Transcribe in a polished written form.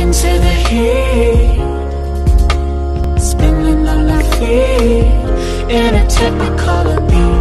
into the heat, spinning on our feet in a technicolor beat.